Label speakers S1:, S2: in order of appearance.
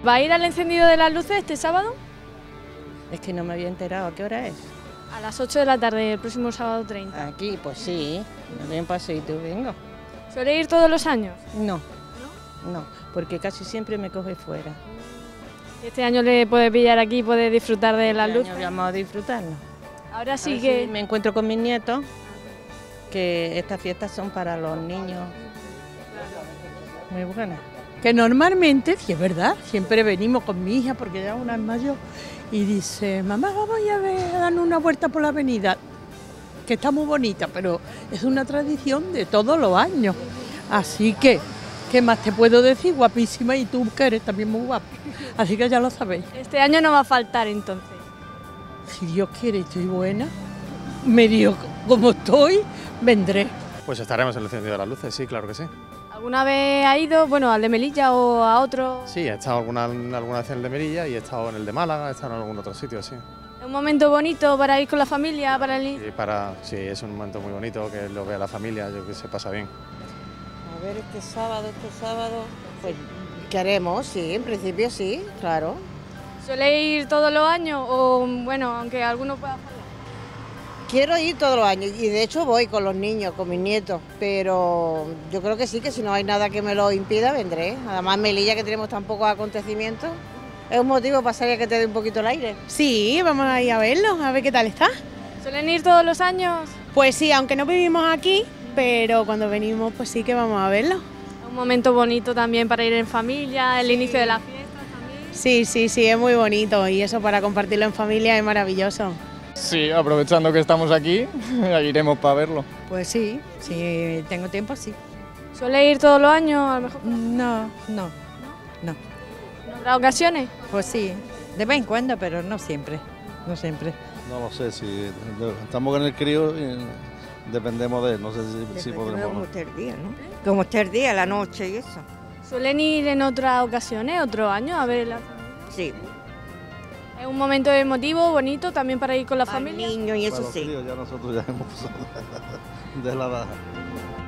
S1: ¿Va a ir al encendido de las luces este sábado?
S2: Es que no me había enterado. ¿A qué hora es?
S1: A las 8 de la tarde, el próximo sábado 30.
S2: Aquí, pues sí. Me doy un paseíto y vengo.
S1: ¿Suele ir todos los años?
S2: No, porque casi siempre me coge fuera.
S1: Este año le puede pillar aquí y puede disfrutar de las
S2: Este año
S1: luces.
S2: vamos a disfrutarlo.
S1: Ahora sí
S2: A ver
S1: que...
S2: si me encuentro con mis nietos, que estas fiestas son para los niños. Muy buenas.
S3: Que normalmente, si es verdad, siempre venimos con mi hija porque ya una es mayor y dice, mamá, vamos a ver, a darnos una vuelta por la avenida, que está muy bonita, pero es una tradición de todos los años. Así que, ¿qué más te puedo decir? Guapísima, y tú que eres también muy guapa. Así que ya lo sabéis.
S1: Este año no va a faltar entonces.
S3: Si Dios quiere y estoy buena, medio como estoy, vendré.
S4: Pues estaremos en el encendido de las luces, sí, claro que sí.
S1: ¿Alguna vez ha ido, bueno, al de Melilla o a otro?
S4: Sí, he estado alguna vez en el de Melilla y he estado en el de Málaga, he estado en algún otro sitio, sí.
S1: Es un momento bonito para ir con la familia, para el...
S4: Y sí, es un momento muy bonito que lo vea la familia, yo que se pasa bien.
S2: A ver, este sábado, pues, ¿qué haremos? Sí, en principio sí, claro.
S1: ¿Suele ir todos los años o, bueno, aunque alguno pueda fallar?
S2: Quiero ir todos los años y de hecho voy con los niños, con mis nietos, pero yo creo que sí, que si no hay nada que me lo impida, vendré. Además, en Melilla, que tenemos tan pocos acontecimientos, es un motivo para salir a que te dé un poquito el aire.
S5: Sí, vamos a ir a verlo, a ver qué tal está.
S1: ¿Suelen ir todos los años?
S5: Pues sí, aunque no vivimos aquí, pero cuando venimos pues sí que vamos a verlo.
S1: Es un momento bonito también para ir en familia, el inicio de la fiesta también.
S5: Sí, es muy bonito y eso para compartirlo en familia es maravilloso.
S6: Sí, aprovechando que estamos aquí, iremos para verlo.
S7: Pues sí, si tengo tiempo, sí.
S1: ¿Suele ir todos los años a lo mejor?
S7: No.
S1: ¿No habrá ocasiones?
S7: Pues sí, de vez en cuando, pero no siempre.
S8: No lo sé, si estamos con el crío, dependemos de él, no sé si podremos.
S9: Como usted el día, ¿no? Como usted el día, la noche y eso.
S1: ¿Suelen ir en otras ocasiones, otro año, a ver la familia?
S9: Sí.
S1: Es un momento emotivo, bonito, también para ir con la familia.
S9: Niños y eso
S8: Para los
S9: sí.
S8: críos, ya nosotros ya hemos pasado de la edad.